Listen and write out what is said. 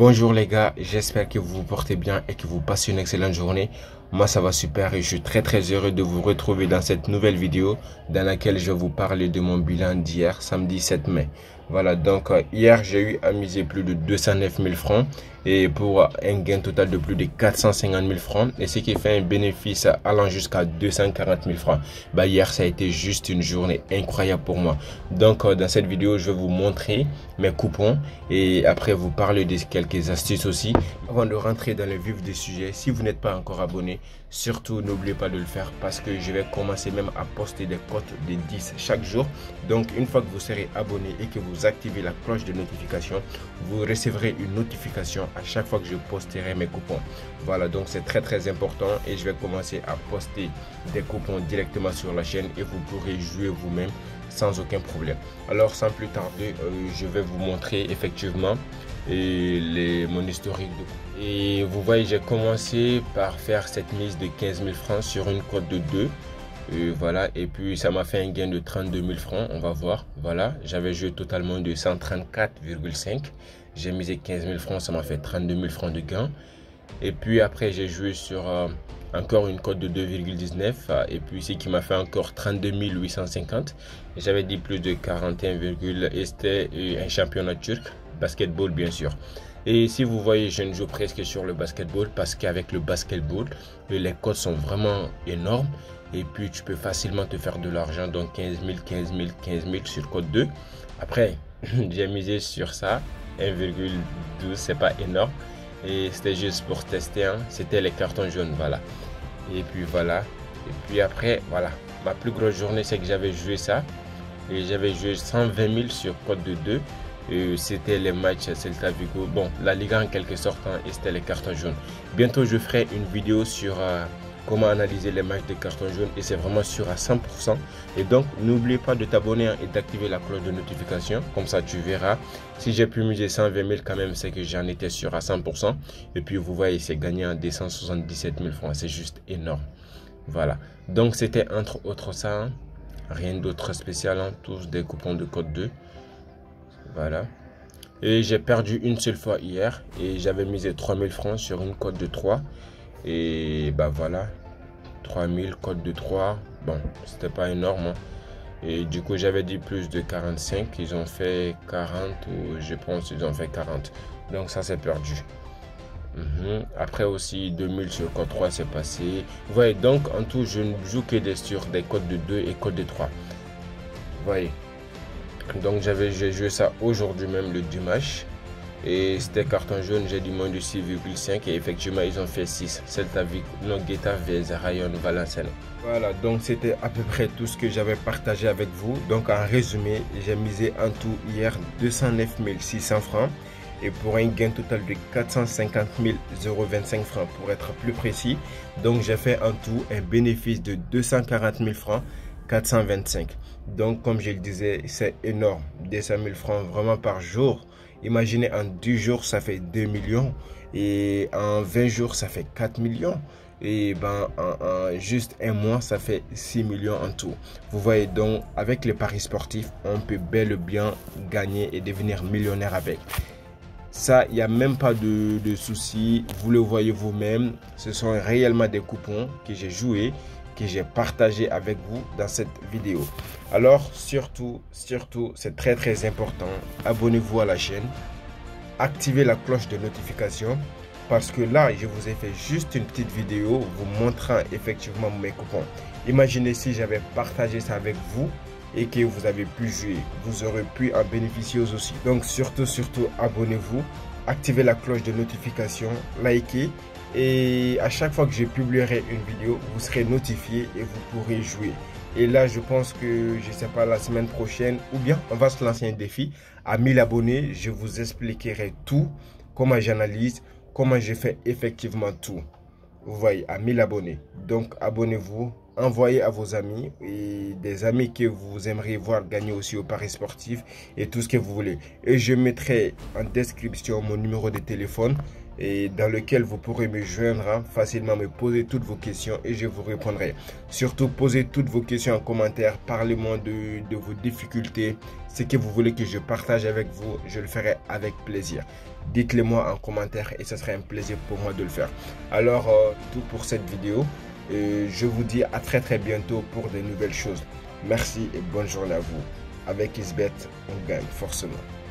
Bonjour les gars, j'espère que vous vous portez bien et que vous passez une excellente journée. Moi ça va super et je suis très heureux de vous retrouver dans cette nouvelle vidéo dans laquelle je vais vous parler de mon bilan d'hier, samedi 7 mai. Voilà, donc hier j'ai eu à miser plus de 209 000 francs et pour un gain total de plus de 450 000 francs et ce qui fait un bénéfice allant jusqu'à 240 000 francs. Hier ça a été juste une journée incroyable pour moi. Donc dans cette vidéo je vais vous montrer mes coupons et après vous parler de quelques astuces aussi. Avant de rentrer dans le vif du sujet, si vous n'êtes pas encore abonné, surtout n'oubliez pas de le faire parce que je vais commencer même à poster des cotes de 10 chaque jour. Donc une fois que vous serez abonné et que vous activez la cloche de notification, vous recevrez une notification à chaque fois que je posterai mes coupons. Voilà, donc c'est très important et je vais commencer à poster des coupons directement sur la chaîne et vous pourrez jouer vous-même sans aucun problème. Alors sans plus tarder, je vais vous montrer effectivement mon historique de coupons. Et vous voyez, j'ai commencé par faire cette mise de 15 000 francs sur une cote de 2. Voilà, et puis ça m'a fait un gain de 32 000 francs, on va voir. Voilà, j'avais joué totalement de 134,5. J'ai misé 15 000 francs, ça m'a fait 32 000 francs de gain. Et puis après, j'ai joué sur encore une cote de 2,19 et puis ce qui m'a fait encore 32 850. J'avais dit plus de 41, et c'était un championnat turc, basketball bien sûr. Et si vous voyez, je ne joue presque sur le basketball parce qu'avec le basketball, les cotes sont vraiment énormes. Et puis tu peux facilement te faire de l'argent, donc 15 000, 15 000, 15 000 sur cote 2. Après, j'ai misé sur ça, 1,12, c'est pas énorme. Et c'était juste pour tester, hein. C'était les cartons jaunes, voilà. Et puis voilà. Et puis après, voilà. Ma plus grosse journée, c'est que j'avais joué ça. Et j'avais joué 120 000 sur cote de 2. C'était les matchs Celta Vigo. Bon, la Liga en quelque sorte, hein, et c'était les cartons jaunes. Bientôt, je ferai une vidéo sur comment analyser les matchs de cartons jaunes. Et c'est vraiment sûr à 100%. Et donc, n'oubliez pas de t'abonner, hein, et d'activer la cloche de notification. Comme ça, tu verras. Si j'ai pu miser 120 000 quand même, c'est que j'en étais sûr à 100%. Et puis, vous voyez, c'est gagné en 277 000 francs. C'est juste énorme. Voilà. Donc, c'était entre autres ça. Hein. Rien d'autre spécial. Hein. Tous des coupons de code 2. Voilà. Et j'ai perdu une seule fois hier. Et j'avais misé 3 000 francs sur une cote de 3. Et bah voilà. 3 000, cote de 3. Bon, c'était pas énorme. Hein. Et du coup, j'avais dit plus de 45. Ils ont fait 40 ou je pense qu'ils ont fait 40. Donc ça, c'est perdu. Après aussi, 2000 sur code 3, c'est passé. Vous voyez, donc en tout, je ne joue que sur des codes de 2 et codes de 3. Vous voyez. Donc j'ai joué ça aujourd'hui même, le dimanche. Et c'était carton jaune, j'ai dit moins de 6,5 et effectivement ils ont fait 6. Celta Vigo, Getafe vs Rayo Vallecano. Voilà, donc c'était à peu près tout ce que j'avais partagé avec vous. Donc en résumé, j'ai misé en tout hier 209 600 francs. Et pour un gain total de 450 025 francs pour être plus précis. Donc j'ai fait en tout un bénéfice de 240 000 francs 425. Donc comme je le disais, c'est énorme. 200 000 francs vraiment par jour. Imaginez en 10 jours ça fait 2 millions. Et en 20 jours ça fait 4 millions. Et en juste un mois ça fait 6 millions en tout. Vous voyez, donc avec les paris sportifs on peut bel et bien gagner et devenir millionnaire avec. Ça, il n'y a même pas de souci. Vous le voyez vous-même. Ce sont réellement des coupons que j'ai joués, que j'ai partagé avec vous dans cette vidéo. Alors, surtout, c'est très important. Abonnez-vous à la chaîne. Activez la cloche de notification. Parce que là, je vous ai fait juste une petite vidéo vous montrant effectivement mes coupons. Imaginez si j'avais partagé ça avec vous et que vous avez pu jouer, vous aurez pu en bénéficier aussi. Donc surtout abonnez-vous, activez la cloche de notification, likez et à chaque fois que je publierai une vidéo, vous serez notifié et vous pourrez jouer. Et là, je pense que, je sais pas, la semaine prochaine, ou bien on va se lancer un défi. À 1000 abonnés, je vous expliquerai tout, comment j'analyse, comment je fais effectivement tout. Vous voyez, à 1000 abonnés. Donc abonnez-vous, envoyez à vos amis et des amis que vous aimeriez voir gagner aussi au paris sportif et tout ce que vous voulez. Et je mettrai en description mon numéro de téléphone et dans lequel vous pourrez me joindre, hein, facilement me poser toutes vos questions et je vous répondrai. Surtout, posez toutes vos questions en commentaire, parlez-moi de vos difficultés, ce que vous voulez que je partage avec vous, je le ferai avec plaisir. Dites-le moi en commentaire et ce serait un plaisir pour moi de le faire. Alors, tout pour cette vidéo. Et je vous dis à très bientôt pour de nouvelles choses. Merci et bonne journée à vous. Avec Xbet, on gagne forcément.